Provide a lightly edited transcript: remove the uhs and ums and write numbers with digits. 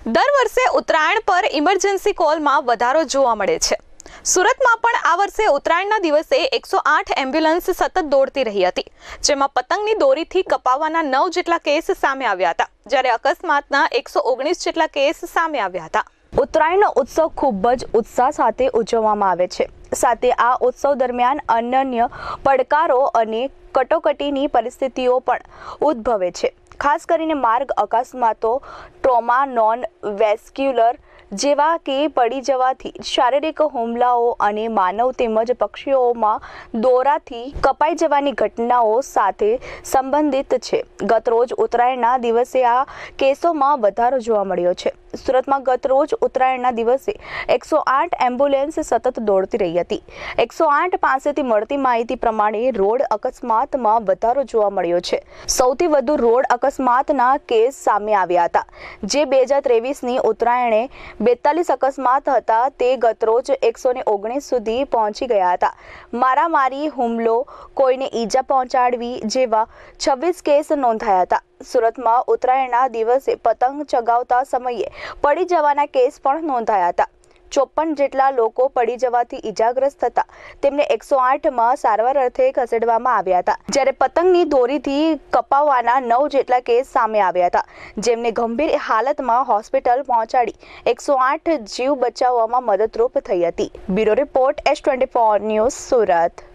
દર વર્ષે ઉત્તરાયણ પર ઇમરજન્સી કોલમાં વધારો જોવા મળે છે। સુરતમાં પણ આ વર્ષે ઉત્તરાયણના દિવસે 108 એમ્બ્યુલન્સ સતત દોડતી રહી હતી, જેમાં પતંગની દોરીથી કપાવવાના 9 જેટલા કેસ સામે આવ્યા હતા, જ્યારે અકસ્માતના 119 જેટલા કેસ સામે આવ્યા હતા। ઉત્તરાયણનો ઉત્સવ ખૂબ જ ઉત્સાહ સાથે ઉજવવામાં આવે છે। સાથે આ ઉત્સવ દરમિયાન અનન્ય પડકારો અને કટોકટીની પરિસ્થિતિઓ પણ ઉદ્ભવે છે। ખાસ કરીને માર્ગ અકસ્માતો, ટ્રોમા, નોન વેસ્ક્યુલર જેવા કે પડી જવાથી, શારીરિક હુમલાઓ અને માનવ તેમજ પક્ષીઓમાં દોરાથી કપાઈ જવાની ઘટનાઓ સાથે સંબંધિત છે। ગતરોજ ઉત્તરાયણના દિવસે આ કેસોમાં વધારો જોવા મળ્યો છે। સુરતમાં ગતરોજ ઉત્તરાયણના દિવસે 108 એમ્બ્યુલન્સ સતત દોડતી રહી હતી। 108 પાસેથી મળતી માહિતી પ્રમાણે રોડ અકસ્માતમાં વધારો જોવા મળ્યો છે। સૌથી વધુ રોડ અકસ્માતના કેસ સામે આવ્યા હતા, જે 2023ની ઉત્તરાયણે 42 અકસ્માત હતા, તે ગતરોજ 119 સુધી પહોંચી ગયા હતા। મારામારી, હુમલો, કોઈને ઈજા પહોંચાડવી જેવા 26 કેસ નોંધાયા હતા। સુરતમાં ઉત્તરાયણના દિવસે પતંગ ચગાવતા સમયે પડી જવાના કેસ પણ નોંધાયા હતા। 54 જેટલા લોકો પડી જવાથી ઈજાગ્રસ્ત થતા તેમને 108માં સારવાર અર્થે ખસેડવામાં આવ્યા હતા, જ્યારે પતંગની દોરીથી કપાવવાના 9 જેટલા કેસ સામે આવ્યા હતા, જેમને ગંભીર હાલતમાં હોસ્પિટલ પહોંચાડી 108 જીવ બચાવવામાં મદદરૂપ થઈ હતી। Bureau report S24 news, Surat.